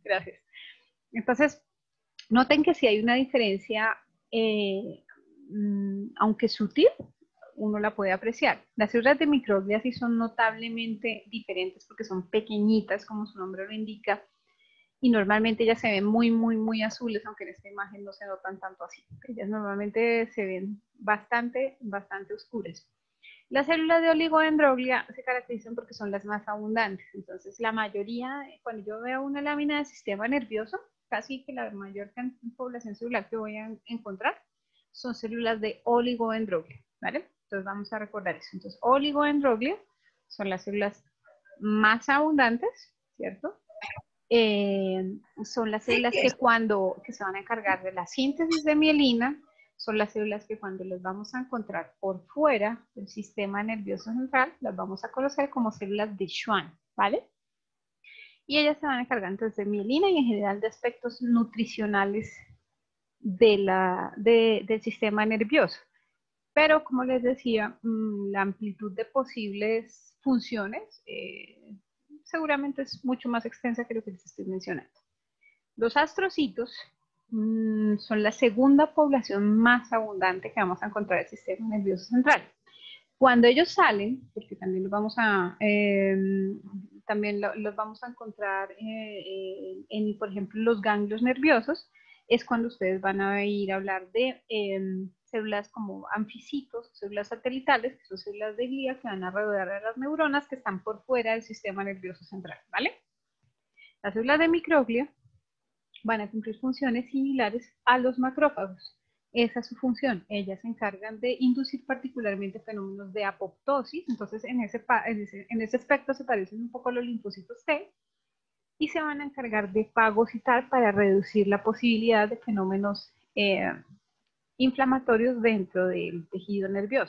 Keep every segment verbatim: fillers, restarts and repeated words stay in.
Gracias. Entonces, noten que sí hay una diferencia, eh, aunque sutil, uno la puede apreciar. Las células de microglia sí son notablemente diferentes porque son pequeñitas, como su nombre lo indica, y normalmente ellas se ven muy, muy, muy azules, aunque en esta imagen no se notan tanto así. Ellas normalmente se ven bastante, bastante oscuras. Las células de oligodendroglia se caracterizan porque son las más abundantes. Entonces, la mayoría, cuando yo veo una lámina del sistema nervioso, casi que la mayor población celular que voy a encontrar son células de oligodendroglia, ¿vale? Entonces, vamos a recordar eso. Entonces, oligodendroglia son las células más abundantes, ¿cierto? Eh, son las células que cuando que se van a encargar de la síntesis de mielina, son las células que cuando las vamos a encontrar por fuera del sistema nervioso central, las vamos a conocer como células de Schwann, ¿vale? Y ellas se van a encargar entonces de mielina y en general de aspectos nutricionales de la, de, del sistema nervioso. Pero como les decía, la amplitud de posibles funciones eh, seguramente es mucho más extensa que lo que les estoy mencionando. Los astrocitos mmm, son la segunda población más abundante que vamos a encontrar en el sistema nervioso central. Cuando ellos salen, porque también los vamos a, eh, también lo, los vamos a encontrar eh, en, por ejemplo, los ganglios nerviosos, es cuando ustedes van a ir a hablar de eh, células como anficitos, células satelitales, que son células de glía que van a rodear a las neuronas que están por fuera del sistema nervioso central, ¿vale? Las células de microglia van a cumplir funciones similares a los macrófagos. Esa es su función. Ellas se encargan de inducir particularmente fenómenos de apoptosis. Entonces, en ese, en ese, en ese aspecto se parecen un poco a los linfocitos T y se van a encargar de fagocitar para reducir la posibilidad de fenómenos eh, inflamatorios dentro del tejido nervioso.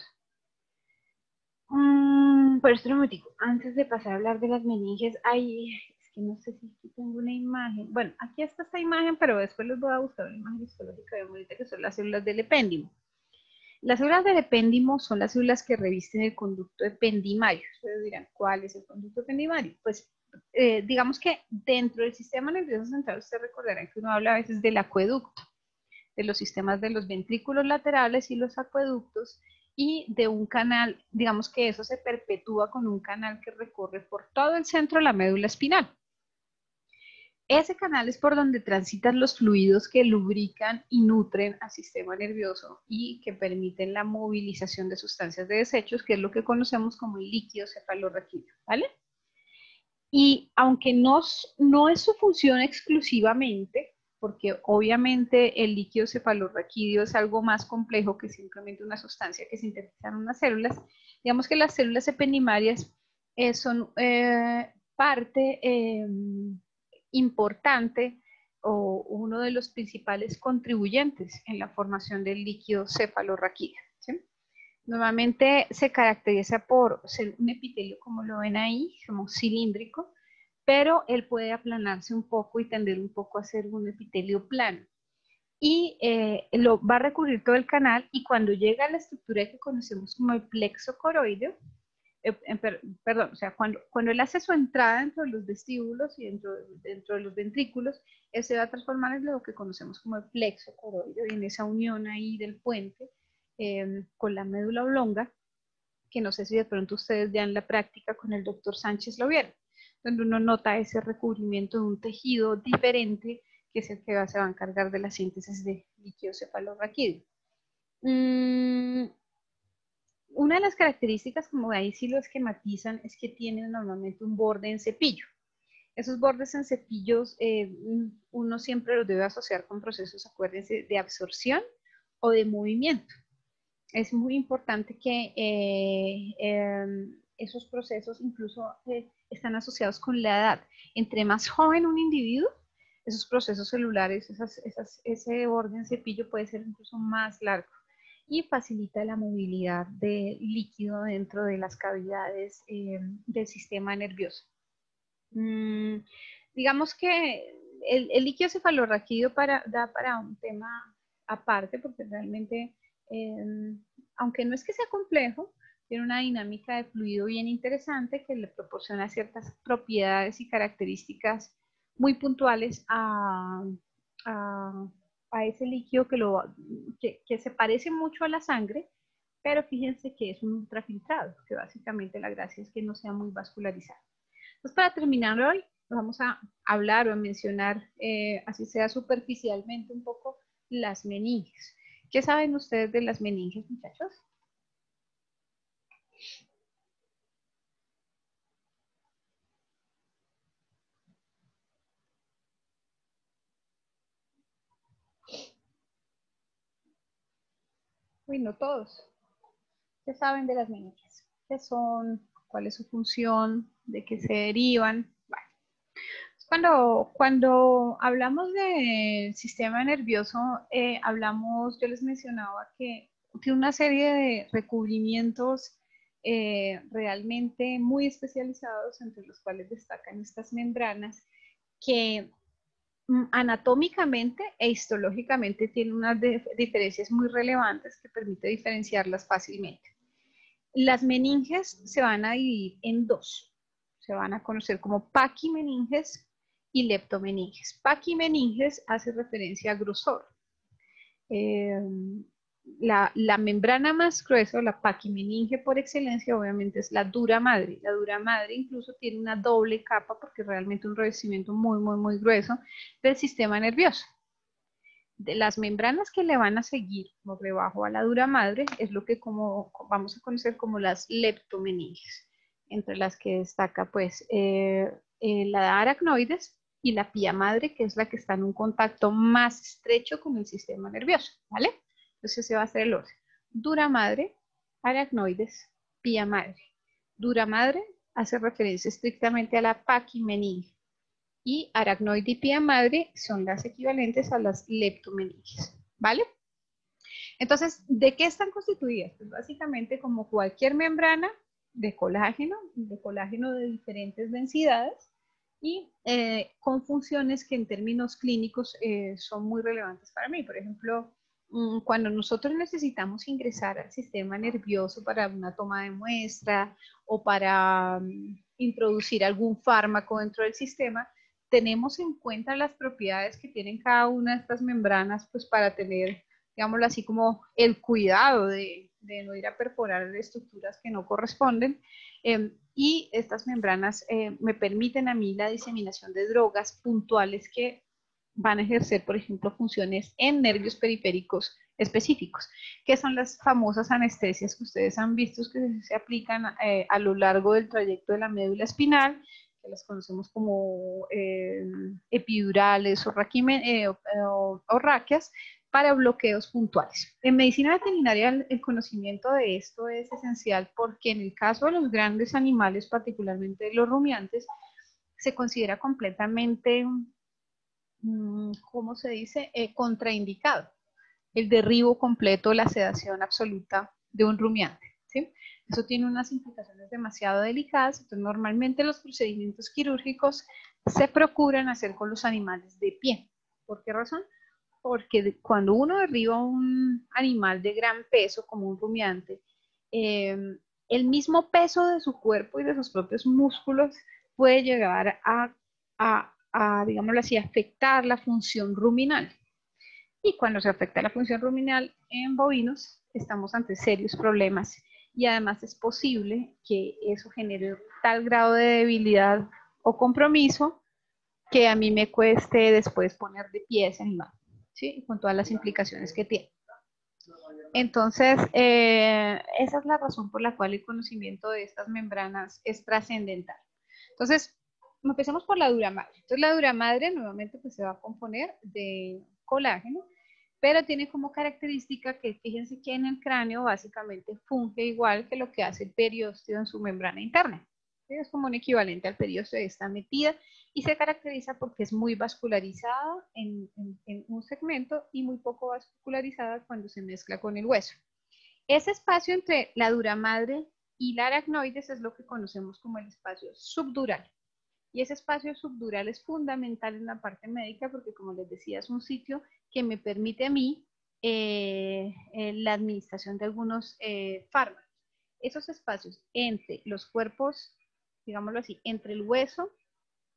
Mm, por esto un momentico, antes de pasar a hablar de las meninges, hay, es que no sé si aquí tengo una imagen. Bueno, aquí está esta imagen, pero después les voy a buscar una imagen histológica de bonita que son las células del epéndimo. Las células del epéndimo son las células que revisten el conducto ependimario. Ustedes dirán, ¿cuál es el conducto ependimario? Pues eh, digamos que dentro del sistema nervioso central, ustedes recordarán que uno habla a veces del acueducto, de los sistemas de los ventrículos laterales y los acueductos, y de un canal, digamos que eso se perpetúa con un canal que recorre por todo el centro de la médula espinal. Ese canal es por donde transitan los fluidos que lubrican y nutren al sistema nervioso y que permiten la movilización de sustancias de desechos, que es lo que conocemos como el líquido cefalorraquídeo, ¿vale? Y aunque no, no es su función exclusivamente, porque obviamente el líquido cefalorraquídeo es algo más complejo que simplemente una sustancia que sintetizan unas células, digamos que las células ependimarias eh, son eh, parte eh, importante o uno de los principales contribuyentes en la formación del líquido cefalorraquídeo, ¿sí? Normalmente se caracteriza por ser un epitelio, como lo ven ahí, como cilíndrico, pero él puede aplanarse un poco y tender un poco a ser un epitelio plano. Y eh, lo va a recurrir todo el canal, y cuando llega a la estructura que conocemos como el plexo coroideo, eh, eh, per, perdón, o sea, cuando, cuando él hace su entrada dentro de los vestíbulos y dentro, dentro de los ventrículos, él se va a transformar en lo que conocemos como el plexo coroideo, y en esa unión ahí del puente eh, con la médula oblonga, que no sé si de pronto ustedes ya en la práctica con el doctor Sánchez lo vieron, donde uno nota ese recubrimiento de un tejido diferente, que es el que va, se va a encargar de la síntesis de líquido cefalorraquídeo. Mm, una de las características, como ahí sí lo esquematizan, es que tienen normalmente un borde en cepillo. Esos bordes en cepillos eh, uno siempre los debe asociar con procesos, acuérdense, de absorción o de movimiento. Es muy importante que eh, eh, esos procesos incluso eh, están asociados con la edad. Entre más joven un individuo, esos procesos celulares, esas, esas, ese orden cepillo puede ser incluso más largo y facilita la movilidad de líquido dentro de las cavidades eh, del sistema nervioso. Mm, digamos que el, el líquido cefalorraquídeo para, da para un tema aparte, porque realmente, eh, aunque no es que sea complejo, tiene una dinámica de fluido bien interesante que le proporciona ciertas propiedades y características muy puntuales a, a, a ese líquido que, lo, que, que se parece mucho a la sangre, pero fíjense que es un ultrafiltrado, que básicamente la gracia es que no sea muy vascularizado. Entonces, para terminar hoy, vamos a hablar o a mencionar, eh, así sea superficialmente un poco, las meninges. ¿Qué saben ustedes de las meninges, muchachos? Uy, no todos. ¿Qué saben de las meninges? ¿Qué son? ¿Cuál es su función? ¿De qué se derivan? Bueno, cuando, cuando hablamos del sistema nervioso, eh, hablamos, yo les mencionaba que tiene una serie de recubrimientos eh, realmente muy especializados, entre los cuales destacan estas membranas, que mm, anatómicamente e histológicamente tienen unas diferencias muy relevantes que permite diferenciarlas fácilmente. Las meninges se van a dividir en dos. Se van a conocer como paquimeninges y leptomeninges. Paquimeninges hace referencia a grosor. Eh, la, la, membrana más gruesa, la paquimeninge por excelencia, obviamente es la dura madre. La dura madre incluso tiene una doble capa porque realmente un revestimiento muy, muy, muy grueso del sistema nervioso. De las membranas que le van a seguir por debajo a la dura madre es lo que como, vamos a conocer como las leptomeninges, entre las que destaca pues eh, eh, la aracnoides y la pía madre, que es la que está en un contacto más estrecho con el sistema nervioso, ¿vale? Entonces ese va a ser el orden. Dura madre, aracnoides, pía madre. Dura madre hace referencia estrictamente a la paquimeninge, y aracnoide y pía madre son las equivalentes a las leptomeninges, ¿vale? Entonces, ¿de qué están constituidas? Pues básicamente como cualquier membrana de colágeno, de colágeno de diferentes densidades y eh, con funciones que en términos clínicos eh, son muy relevantes para mí. Por ejemplo, mmm, cuando nosotros necesitamos ingresar al sistema nervioso para una toma de muestra o para um, introducir algún fármaco dentro del sistema, tenemos en cuenta las propiedades que tienen cada una de estas membranas pues para tener, digámoslo así, como el cuidado de, de no ir a perforar estructuras que no corresponden. Eh, y estas membranas eh, me permiten a mí la diseminación de drogas puntuales que van a ejercer, por ejemplo, funciones en nervios periféricos específicos, que son las famosas anestesias que ustedes han visto que se aplican eh, a lo largo del trayecto de la médula espinal, que las conocemos como eh, epidurales o, raquime, eh, o, o raquias, para bloqueos puntuales. En medicina veterinaria el, el conocimiento de esto es esencial porque en el caso de los grandes animales, particularmente de los rumiantes, se considera completamente, mmm, ¿cómo se dice?, eh, contraindicado el derribo completo, la sedación absoluta de un rumiante, ¿sí? Eso tiene unas implicaciones demasiado delicadas, entonces normalmente los procedimientos quirúrgicos se procuran hacer con los animales de pie. ¿Por qué razón? Porque cuando uno derriba un animal de gran peso, como un rumiante, eh, el mismo peso de su cuerpo y de sus propios músculos puede llegar a, a, a digámoslo así, afectar la función ruminal. Y cuando se afecta la función ruminal en bovinos, estamos ante serios problemas. Y además es posible que eso genere tal grado de debilidad o compromiso que a mí me cueste después poner de pie ese animal, ¿sí? Con todas las implicaciones que tiene. Entonces, eh, esa es la razón por la cual el conocimiento de estas membranas es trascendental. Entonces, empecemos por la dura madre. Entonces, la dura madre nuevamente pues, se va a componer de colágeno, pero tiene como característica que fíjense que en el cráneo básicamente funge igual que lo que hace el periósteo en su membrana interna. Es como un equivalente al periósteo, está metida y se caracteriza porque es muy vascularizada en, en, en un segmento y muy poco vascularizada cuando se mezcla con el hueso. Ese espacio entre la dura madre y la aracnoides es lo que conocemos como el espacio subdural. Y ese espacio subdural es fundamental en la parte médica porque, como les decía, es un sitio que me permite a mí eh, eh, la administración de algunos eh, fármacos. Esos espacios entre los cuerpos, digámoslo así, entre el hueso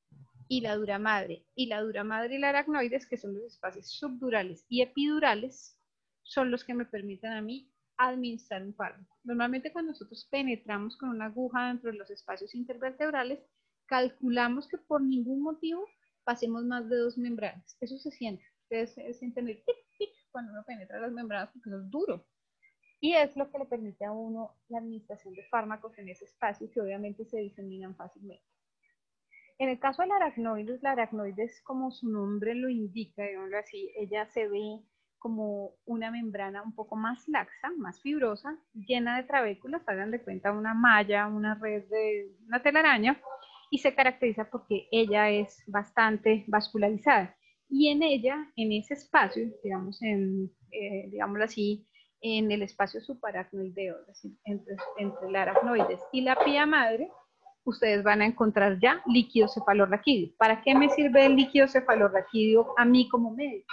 y la dura madre. Y la dura madre y la aracnoides, que son los espacios subdurales y epidurales, son los que me permiten a mí administrar un fármaco. Normalmente cuando nosotros penetramos con una aguja dentro de los espacios intervertebrales, calculamos que por ningún motivo pasemos más de dos membranas. Eso se siente. Ustedes sienten el tic, tic cuando uno penetra las membranas porque eso es duro. Y es lo que le permite a uno la administración de fármacos en ese espacio que obviamente se diseminan fácilmente. En el caso de la aracnoides, la aracnoides, como su nombre lo indica, digámoslo así, ella se ve como una membrana un poco más laxa, más fibrosa, llena de trabéculas, hagan de cuenta una malla, una red de una telaraña, y se caracteriza porque ella es bastante vascularizada. Y en ella, en ese espacio, digamos, en, eh, digámoslo así, en el espacio subaracnoideo, es decir, entre, entre la aracnoides y la pía madre, ustedes van a encontrar ya líquido cefalorraquídeo. ¿Para qué me sirve el líquido cefalorraquídeo a mí como médico?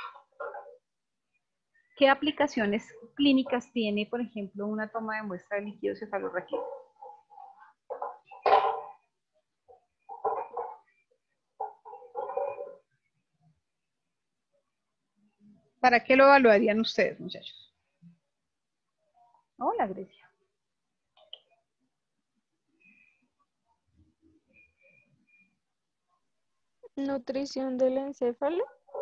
¿Qué aplicaciones clínicas tiene, por ejemplo, una toma de muestra de líquido cefalorraquídeo? ¿Para qué lo evaluarían ustedes, muchachos? Hola, Grecia. Nutrición del encéfalo.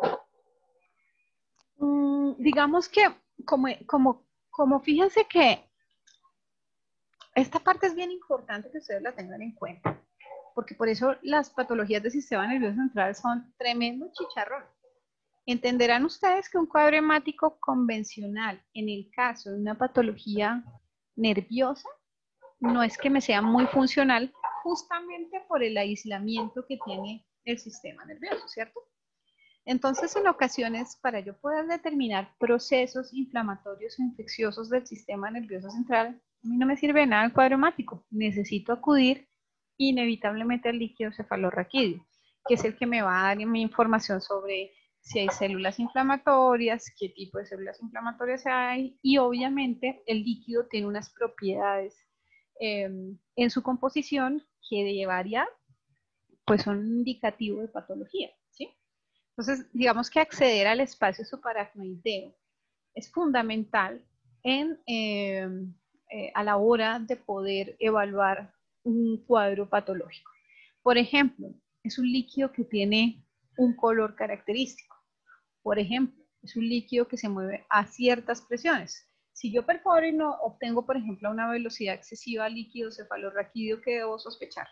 Mm, digamos que, como, como, como fíjense que esta parte es bien importante que ustedes la tengan en cuenta, porque por eso las patologías del sistema nervioso central son tremendo chicharrón. Entenderán ustedes que un cuadro hemático convencional, en el caso de una patología nerviosa, no es que me sea muy funcional, justamente por el aislamiento que tiene el sistema nervioso, ¿cierto? Entonces, en ocasiones, para yo poder determinar procesos inflamatorios o infecciosos del sistema nervioso central, a mí no me sirve de nada el cuadro hemático. Necesito acudir inevitablemente al líquido cefalorraquídeo, que es el que me va a dar mi información sobre si hay células inflamatorias, qué tipo de células inflamatorias hay, y obviamente el líquido tiene unas propiedades eh, en su composición que de variar, pues son un indicativo de patología, ¿sí? Entonces, digamos que acceder al espacio subaracnoideo es fundamental en, eh, eh, a la hora de poder evaluar un cuadro patológico. Por ejemplo, es un líquido que tiene un color característico. Por ejemplo, es un líquido que se mueve a ciertas presiones. Si yo perforo y no obtengo, por ejemplo, una velocidad excesiva líquido cefalorraquídeo, ¿qué debo sospechar?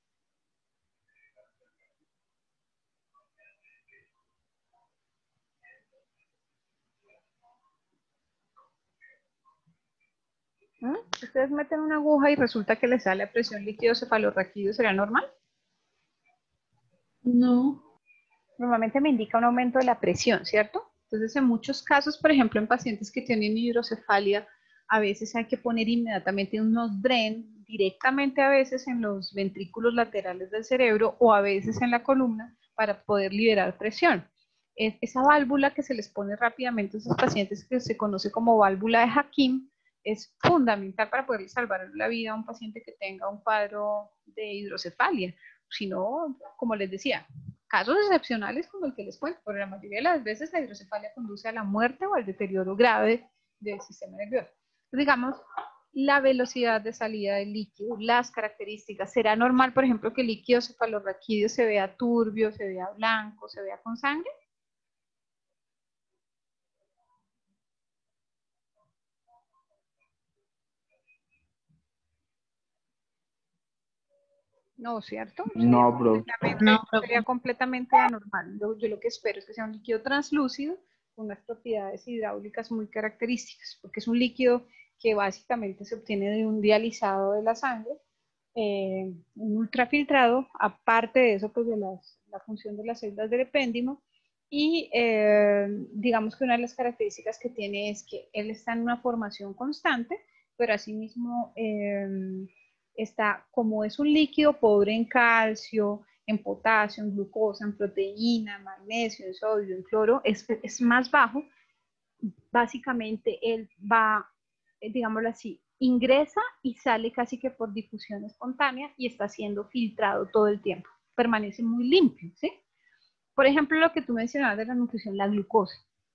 ¿Mm? Si ustedes meten una aguja y resulta que les sale a presión líquido cefalorraquídeo, ¿sería normal? No. Normalmente me indica un aumento de la presión, ¿cierto? Entonces, en muchos casos, por ejemplo, en pacientes que tienen hidrocefalia, a veces hay que poner inmediatamente unos dren directamente a veces en los ventrículos laterales del cerebro o a veces en la columna para poder liberar presión. Esa válvula que se les pone rápidamente a esos pacientes, que se conoce como válvula de Hakim, es fundamental para poder salvar la vida a un paciente que tenga un cuadro de hidrocefalia. Si no, como les decía, casos excepcionales como el que les cuento, pero la mayoría de las veces la hidrocefalia conduce a la muerte o al deterioro grave del sistema nervioso. Entonces, digamos, la velocidad de salida del líquido, las características. ¿Será normal, por ejemplo, que el líquido cefalorraquídeo se vea turbio, se vea blanco, se vea con sangre? No, ¿cierto? Sería No, bro. completamente, sería completamente anormal. Yo, yo lo que espero es que sea un líquido translúcido con unas propiedades hidráulicas muy características, porque es un líquido que básicamente se obtiene de un dializado de la sangre, eh, un ultrafiltrado, aparte de eso, pues de las, la función de las células del epéndimo, y eh, digamos que una de las características que tiene es que él está en una formación constante, pero asimismo eh, está, como es un líquido pobre en calcio, en potasio, en glucosa, en proteína, magnesio, en sodio, en cloro, es, es más bajo. Básicamente él va, eh, digámoslo así, ingresa y sale casi que por difusión espontánea y está siendo filtrado todo el tiempo. permanece muy limpio, ¿sí? Por ejemplo, lo que tú mencionabas de la nutrición, la glucosa.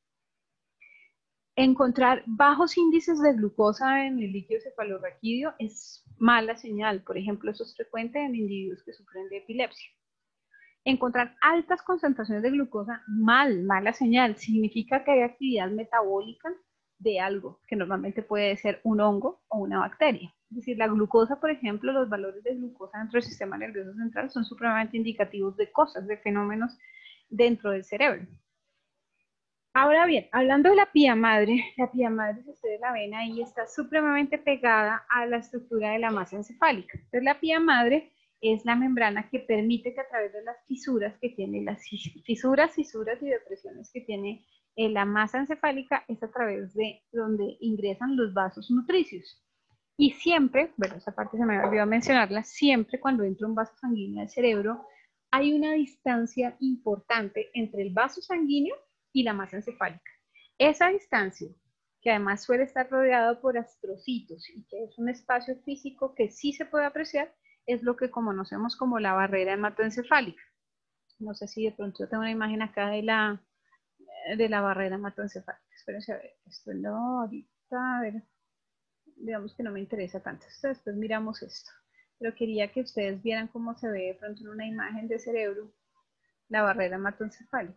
Encontrar bajos índices de glucosa en el líquido cefalorraquídeo es mala señal. Por ejemplo, eso es frecuente en individuos que sufren de epilepsia. Encontrar altas concentraciones de glucosa, mal, mala señal. Significa que hay actividad metabólica de algo, que normalmente puede ser un hongo o una bacteria. Es decir, la glucosa, por ejemplo, los valores de glucosa dentro del sistema nervioso central son supremamente indicativos de cosas, de fenómenos dentro del cerebro. Ahora bien, hablando de la pía madre, la pía madre, si ustedes la ven ahí, está supremamente pegada a la estructura de la masa encefálica. Entonces, la pía madre es la membrana que permite que a través de las fisuras que tiene, las fisuras, fisuras y depresiones que tiene eh, la masa encefálica, es a través de donde ingresan los vasos nutricios. Y siempre, bueno, esa parte se me había olvidado mencionarla, siempre cuando entra un vaso sanguíneo al cerebro, hay una distancia importante entre el vaso sanguíneo y la masa encefálica. Esa distancia, que además suele estar rodeado por astrocitos y que es un espacio físico que sí se puede apreciar, es lo que conocemos como la barrera hematoencefálica. No sé si de pronto yo tengo una imagen acá de la, de la barrera hematoencefálica. Espérense a ver, esto no, ahorita, a ver, digamos que no me interesa tanto. Esto, después miramos esto. Pero quería que ustedes vieran cómo se ve de pronto en una imagen de cerebro la barrera hematoencefálica.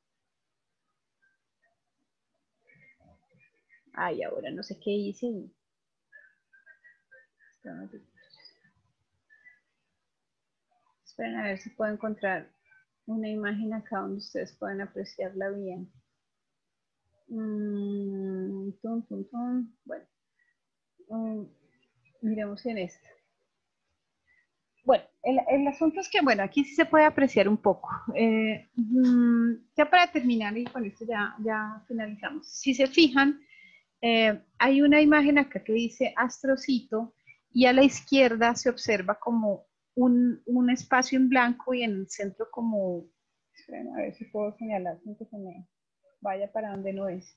Ay, ahora no sé qué hice. Esperen a ver si puedo encontrar una imagen acá donde ustedes puedan apreciarla bien. Mm, tum, tum, tum. Bueno, um, miremos en esta. Bueno, el, el asunto es que, bueno, aquí sí se puede apreciar un poco. Eh, mm, ya para terminar, y con esto ya, ya finalizamos. Si se fijan, eh, hay una imagen acá que dice astrocito y a la izquierda se observa como un, un espacio en blanco y en el centro como, esperen a ver si puedo señalar sin que se me vaya para donde no es.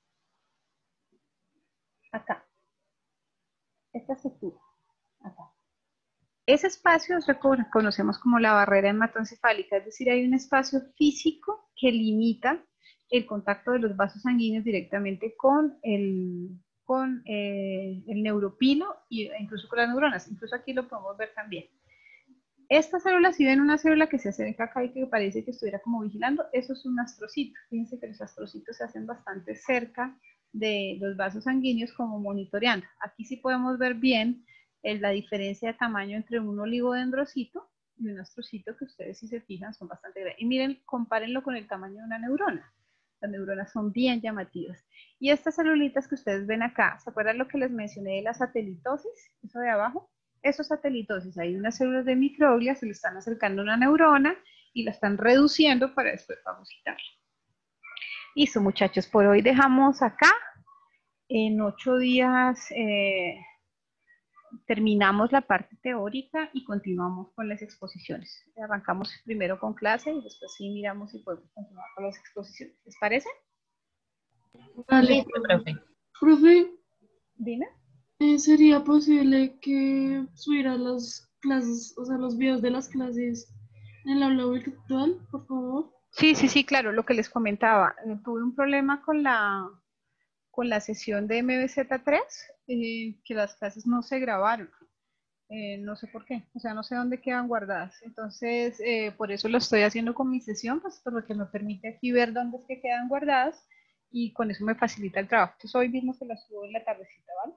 Acá. Esta estructura. Acá. Ese espacio lo conocemos como la barrera hematoencefálica, es decir, hay un espacio físico que limita el contacto de los vasos sanguíneos directamente con el, con, eh, el neuropilo e incluso con las neuronas. Incluso aquí lo podemos ver también. Esta célula, si ven una célula que se acerca acá y que parece que estuviera como vigilando, eso es un astrocito. Fíjense que los astrocitos se hacen bastante cerca de los vasos sanguíneos como monitoreando. Aquí sí podemos ver bien el, la diferencia de tamaño entre un oligodendrocito y un astrocito que ustedes si se fijan son bastante grandes. Y miren, compárenlo con el tamaño de una neurona. Las neuronas son bien llamativas. Y estas celulitas que ustedes ven acá, ¿se acuerdan lo que les mencioné de la satelitosis? Eso de abajo. Eso es satelitosis. Hay unas células de microglia, se le están acercando a una neurona y la están reduciendo para después fagocitarla. Listo, muchachos, por hoy dejamos acá. En ocho días eh, terminamos la parte teórica y continuamos con las exposiciones. Arrancamos primero con clase y después sí miramos si podemos continuar con las exposiciones. ¿Les parece? Vale, profe. Profe, Dime. eh, ¿sería posible que subiera las clases, o sea, los videos de las clases en el aula virtual, por favor? Sí, sí, sí, claro, lo que les comentaba. Eh, tuve un problema con la, con la sesión de M B Z tres, eh, que las clases no se grabaron. Eh, no sé por qué, o sea, no sé dónde quedan guardadas. Entonces, eh, por eso lo estoy haciendo con mi sesión, pues porque me permite aquí ver dónde es que quedan guardadas y con eso me facilita el trabajo. Entonces, hoy mismo se las subo en la tardecita, ¿vale?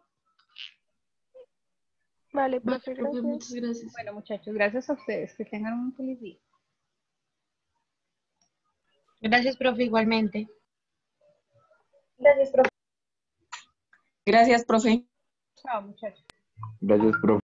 Vale, Vale, profe, profe, gracias. muchas gracias. Bueno, muchachos, gracias a ustedes. Que tengan un feliz día. Gracias, profe, igualmente. Gracias, profe. Chao, muchachos. Gracias, profe.